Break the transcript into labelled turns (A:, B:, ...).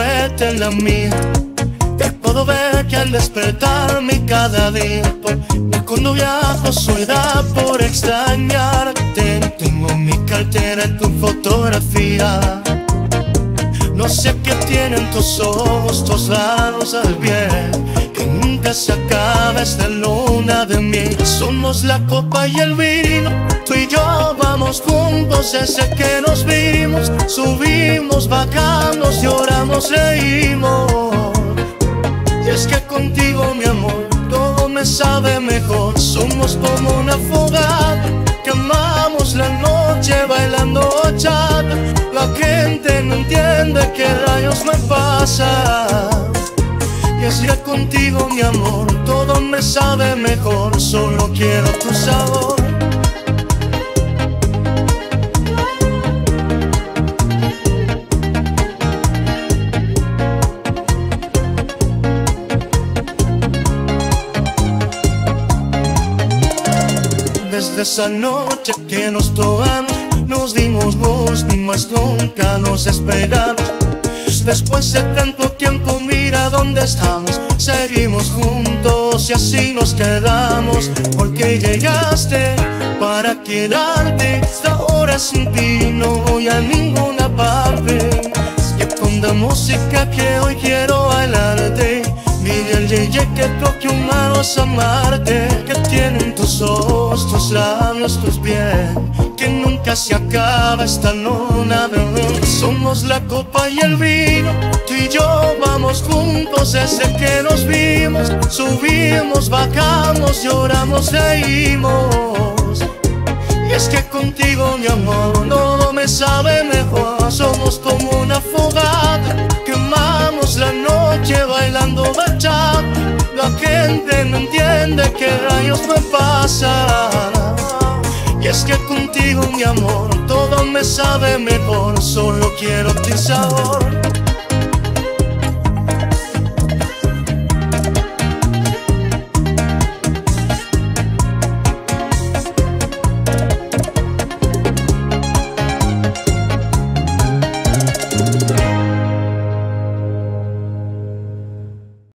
A: verte en la mía. Te puedo ver que al despertarme cada día y cuando viajo soledad por extrañarte, tengo en mi cartera tu fotografía. No sé qué tienen tus ojos, tus lados al bien, que nunca se acaba esta luna de miel. Somos la copa y el vino, tú y yo vamos juntos desde que nos vimos. Subimos, bajamos, lloramos, reímos. Y es que contigo, mi amor, todo me sabe mejor. Somos como una fogata, quemamos la noche bailando bachata. La gente no entiende qué rayos me pasa. Y es que contigo, mi amor, todo me sabe mejor. Solo quiero tu sabor. Desde esa noche que nos tocamos, nos dimos voz, ni más nunca nos esperamos. Después de tanto tiempo, mira dónde estamos. Seguimos juntos y así nos quedamos. Porque llegaste para quedarte. Ahora sin ti no voy a ninguna parte. Y con la música que hoy quiero bailarte. Dile al Yeye que toque humanos amarte. Que tienen tus ojos, tus labios, tus pies, que nunca se acaba esta luna de miel. Somos la copa y el vino, tú y yo vamos juntos desde que nos vimos. Subimos, bajamos, lloramos, reímos. Y es que contigo, mi amor, todo me sabe mejor. Somos como una fogata, quemamos la noche bailando bachata. La gente no entiende qué rayos me pasa. Y es que contigo, mi amor, todo me sabe mejor. Solo quiero tu sabor.